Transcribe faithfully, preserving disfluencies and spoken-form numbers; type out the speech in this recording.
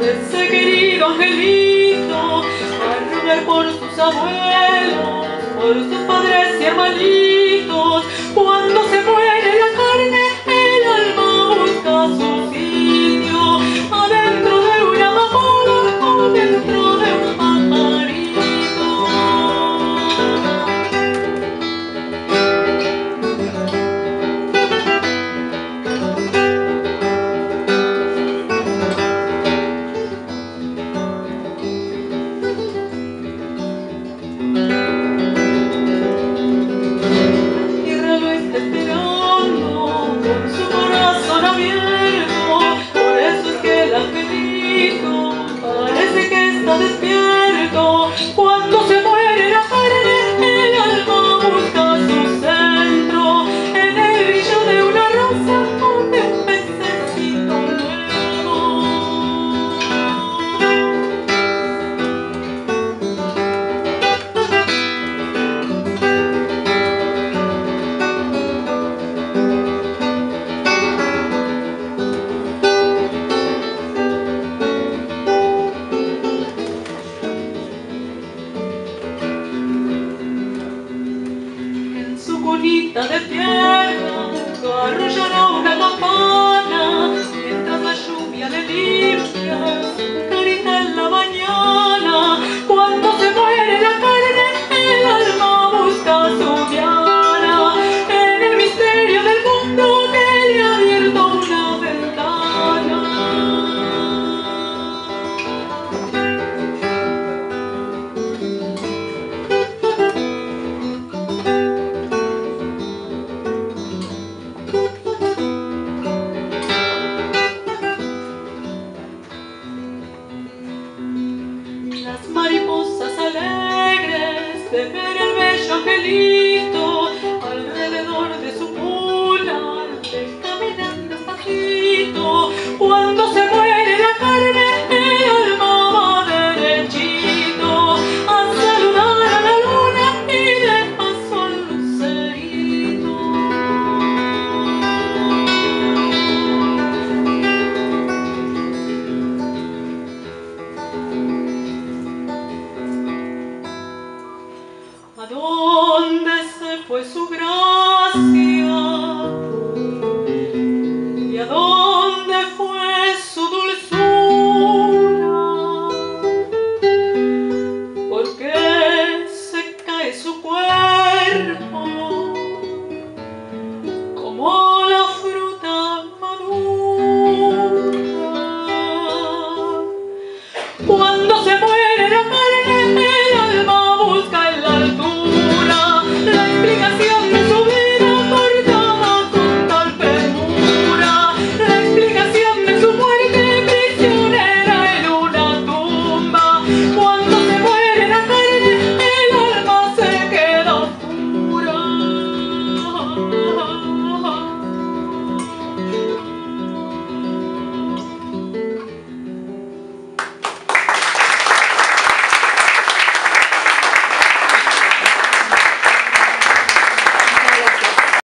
ese querido angelito, a rogar por sus abuelos, por sus padres y hermanitos. Cuando se muere la carne, el alma busca su sitio, adentro de una amapola o dentro de un pajarito. Parece que está despierto. Cuando se muere la carne, el alma busca su centro, en el brillo de una rosa o de un pececito nuevo. Su cunita de tierra arrullará una campana, mientras la lluvia le limpia